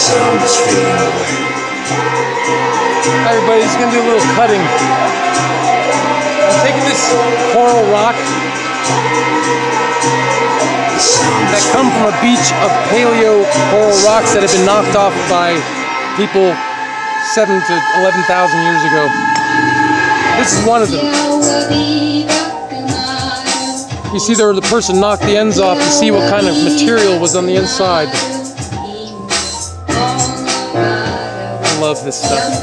sound is fading away. Hi everybody, just gonna do a little cutting. I'm taking this coral rock that come from a beach of paleo coral rocks that have been knocked off by people 7,000 to 11,000 years ago. This is one of them. You see there, the person knocked the ends off to see what kind of material was on the inside. I love this stuff.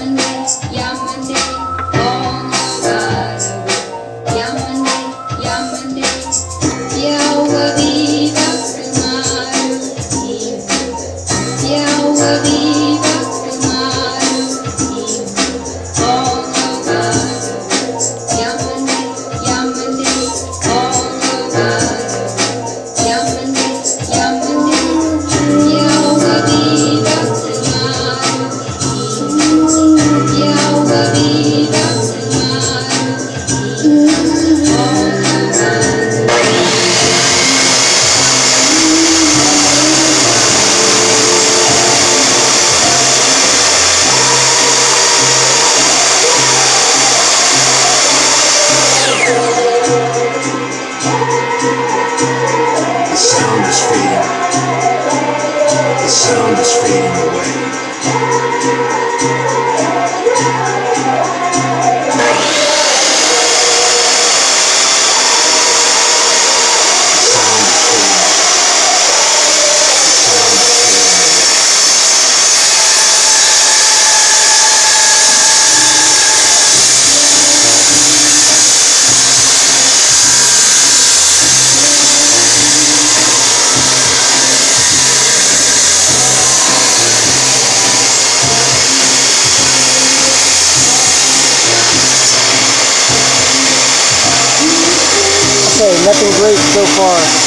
The sound is fading away. Okay, nothing great so far.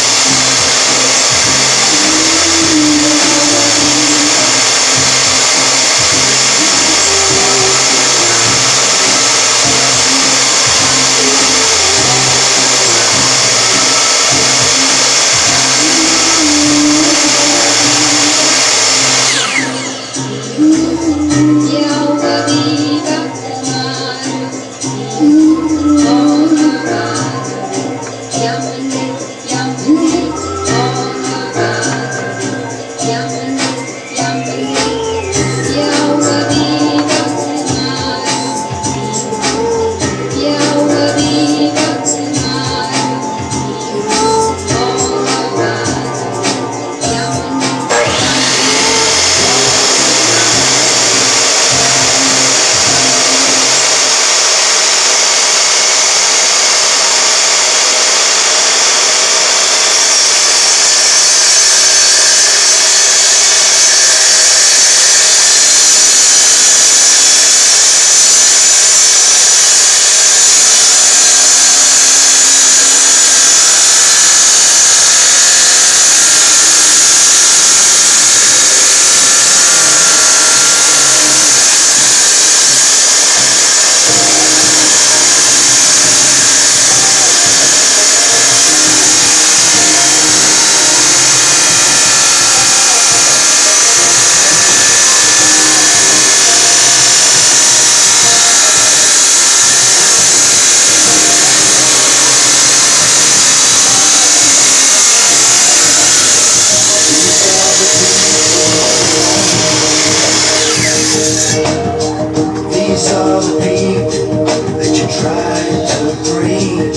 These are the people that you tried to bring.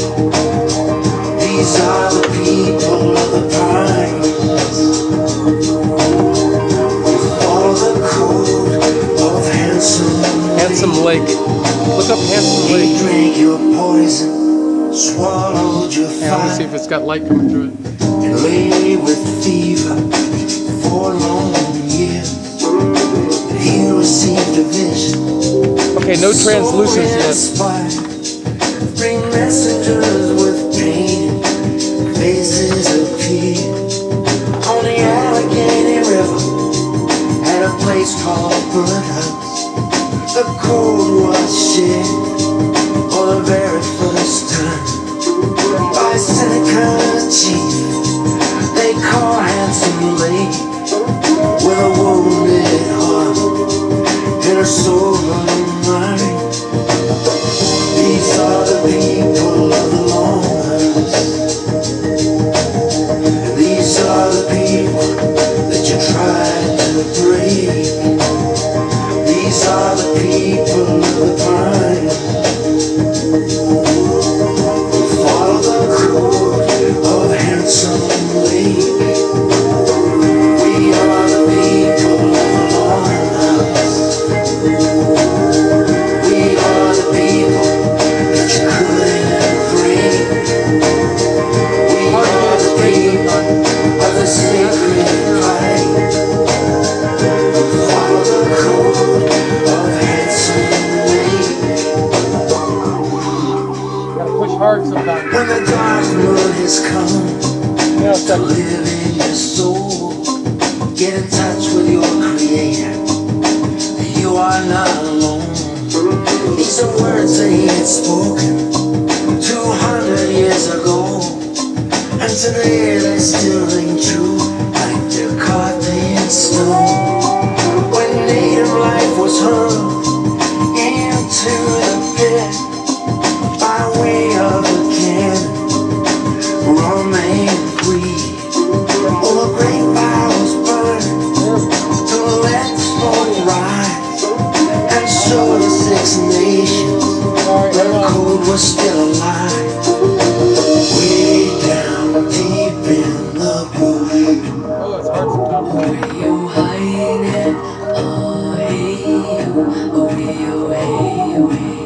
These are the people of the pines. With all the code of Handsome Lake. Look up Handsome Lake. He drank your poison, swallowed your fire. Let me see if it's got light coming through it. And lay with fever for long years. He received a vision. Okay, no translucence yet. Bring messengers with pain. Faces appear on the Allegheny River at a place called Burnt House. The code was shared for the very first time by Seneca chief they call Handsome Lake with a wounded people of the pine. Follow the code of Handsome Lake. We are the people of the Long House. We are the people that you couldn't bring. We are the people of the sacred fight. Follow the code of Handsome Lake. Gotta push hard sometimes. When the dark moon has come Yeah, to live in your soul, get in touch with your creator. You are not alone. These are words that he had spoken 200 years ago, and today they still ring true like they're carved in stone. When native life was hurled into the pit by way of a cannon, rum and greed. Oh, a great fire was burned to let the smoke rise and show the 6 nations the code was still alive. Way down deep in the bush. Oh, it's hard sometimes. Where you hiding? Oh, hey, oh, hey, oh, hey, oh, hey.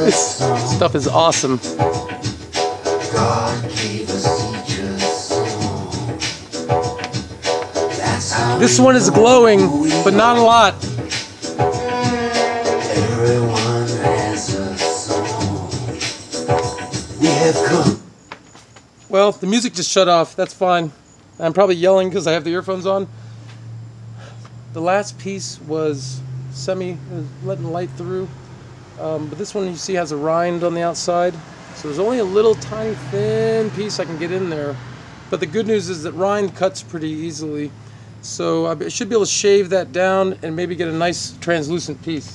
This stuff is awesome. God gave us teachers. That's how This one is glowing, but not a lot. everyone has a song. We have come. Well, the music just shut off. That's fine. I'm probably yelling because I have the earphones on. The last piece was letting light through. But this one you see has a rind on the outside. So there's only a little tiny thin piece I can get in there. But the good news is that rind cuts pretty easily. So I should be able to shave that down and maybe get a nice translucent piece.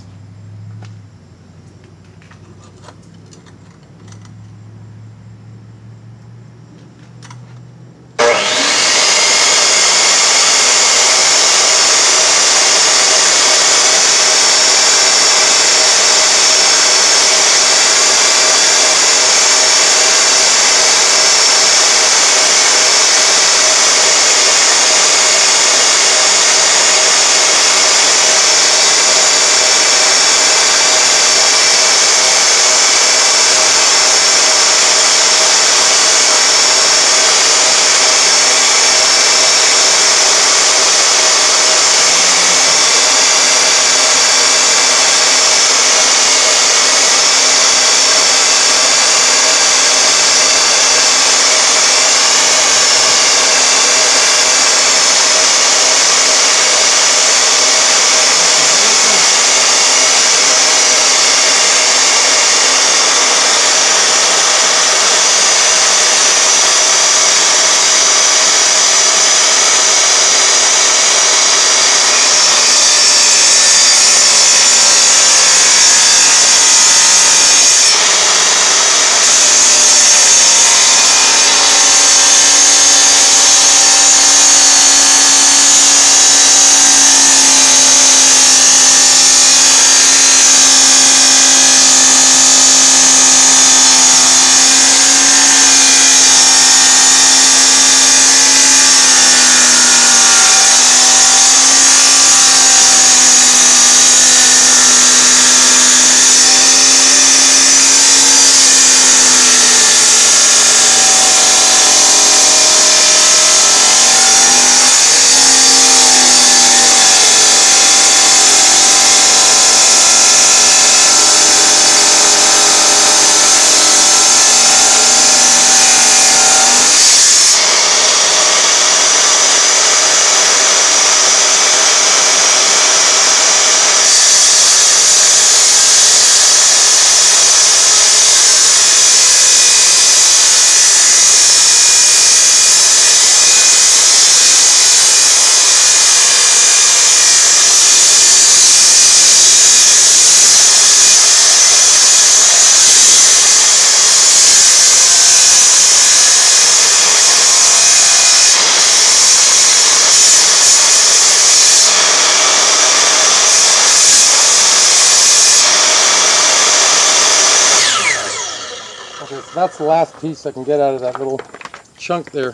Okay, so that's the last piece I can get out of that little chunk there.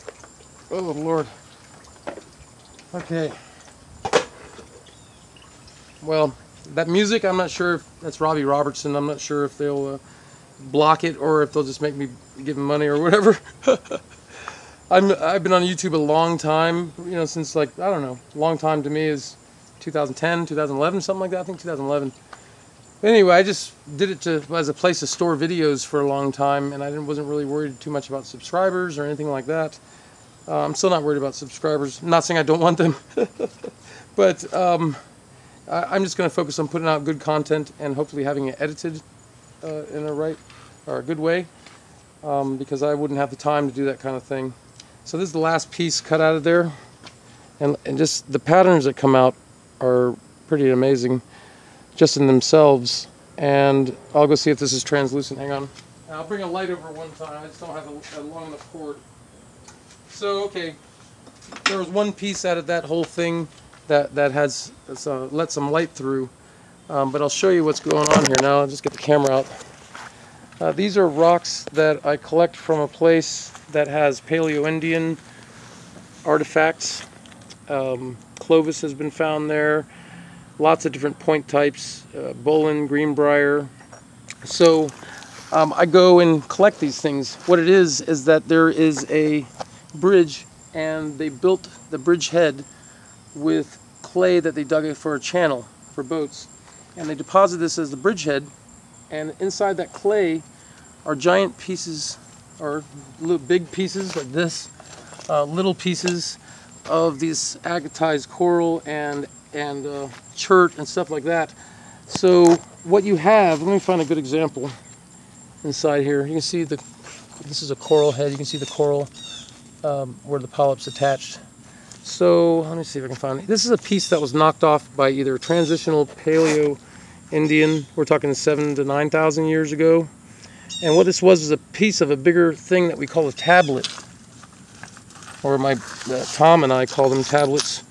Oh, Lord. Okay. Well, that music, I'm not sure if that's Robbie Robertson. I'm not sure if they'll block it or if they'll just make me give them money or whatever. I've been on YouTube a long time, you know, since like, I don't know, long time to me is 2010, 2011, something like that. I think 2011. Anyway, I just did it as a place to store videos for a long time, and I wasn't really worried too much about subscribers or anything like that. I'm still not worried about subscribers. I'm not saying I don't want them, but I'm just going to focus on putting out good content and hopefully having it edited in a good way, because I wouldn't have the time to do that kind of thing. So this is the last piece cut out of there, and just the patterns that come out are pretty amazing just in themselves. And I'll go see if this is translucent. Hang on. I'll bring a light over one time. I just don't have a long enough cord. So, okay, there was one piece out of that whole thing that has let some light through. But I'll show you what's going on here now. I'll just get the camera out. These are rocks that I collect from a place that has Paleo-Indian artifacts. Clovis has been found there. Lots of different point types, Bolin, Greenbrier, So I go and collect these things. What it is that there is a bridge, and they built the bridge head with clay that they dug for a channel for boats. And they deposit this as the bridge head, and inside that clay are giant pieces, or little big pieces like this, little pieces of these agatized coral and chert and stuff like that. So what you have, let me find a good example inside here. You can see this is a coral head. You can see the coral where the polyp's attached. So let me see if I can find it. This is a piece that was knocked off by either transitional Paleo-Indian. We're talking 7,000 to 9,000 years ago. And what this was a piece of a bigger thing that we call a tablet, or Tom and I call them tablets.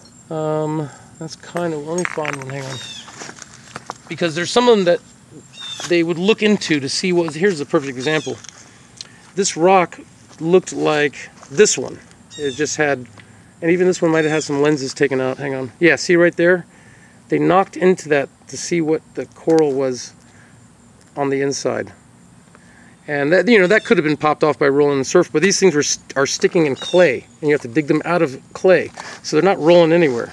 That's kind of, let me find one, hang on. Because there's some of them that they would look into to see what was, here's a perfect example. This rock looked like this one. It just had, and even this one might have had some lenses taken out, hang on. Yeah, see right there? They knocked into that to see what the coral was on the inside. And that, you know, that could have been popped off by rolling the surf, but these things are sticking in clay, and you have to dig them out of clay, so they're not rolling anywhere.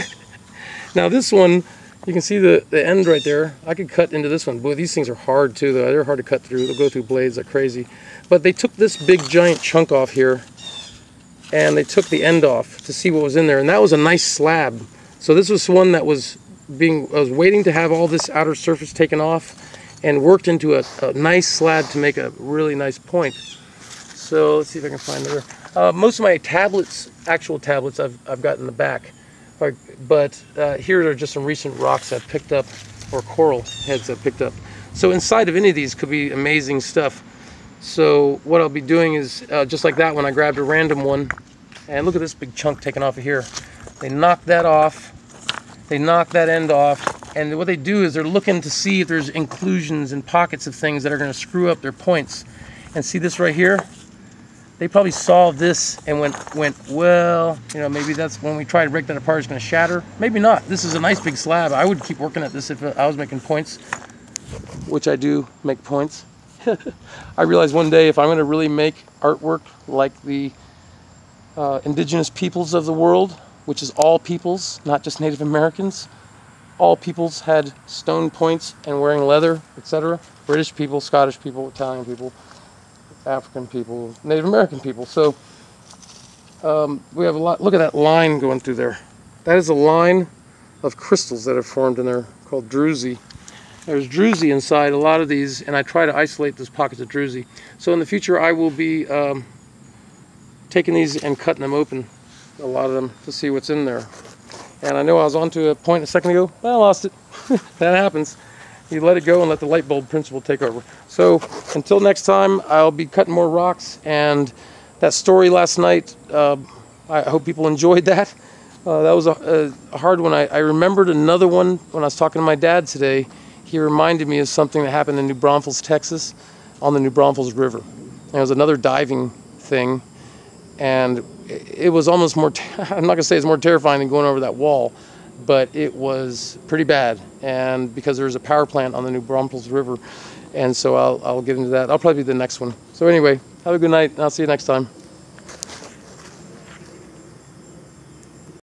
Now this one, you can see the end right there. I could cut into this one. Boy, these things are hard too, though. They're hard to cut through. They'll go through blades like crazy. But they took this big giant chunk off here, and they took the end off to see what was in there, and that was a nice slab. So this was one that was waiting to have all this outer surface taken off, and worked into a nice slab to make a really nice point. So let's see if I can find there. Most of my tablets, actual tablets, I've got in the back. But here are just some recent rocks I've picked up, or coral heads I've picked up. So inside of any of these could be amazing stuff. So what I'll be doing is, just like that one, I grabbed a random one, and look at this big chunk taken off of here. They knocked that off, they knocked that end off, and what they do is they're looking to see if there's inclusions and pockets of things that are going to screw up their points. And see this right here? They probably saw this and went, well, you know, maybe that's when we try to break that apart, it's going to shatter. Maybe not. This is a nice big slab. I would keep working at this if I was making points, which I do make points. I realized one day if I'm going to really make artwork like the indigenous peoples of the world, which is all peoples, not just Native Americans. All peoples had stone points and wearing leather, etc. British people, Scottish people, Italian people, African people, Native American people. So we have a lot. Look at that line going through there. That is a line of crystals that have formed in there called druzy. There's druzy inside a lot of these, and I try to isolate those pockets of druzy. So in the future I will be taking these and cutting them open, a lot of them, to see what's in there. And I know I was onto a point a second ago, but I lost it. That happens. You let it go and let the light bulb principle take over. So until next time, I'll be cutting more rocks. And that story last night, I hope people enjoyed that. That was a hard one. I remembered another one when I was talking to my dad today. He reminded me of something that happened in New Braunfels, Texas, on the New Braunfels River. And it was another diving thing. And it was almost more, I'm not going to say it's more terrifying than going over that wall, but it was pretty bad. And because there's a power plant on the New Braunfels River, and so I'll get into that. I'll probably be the next one. So anyway, have a good night, and I'll see you next time.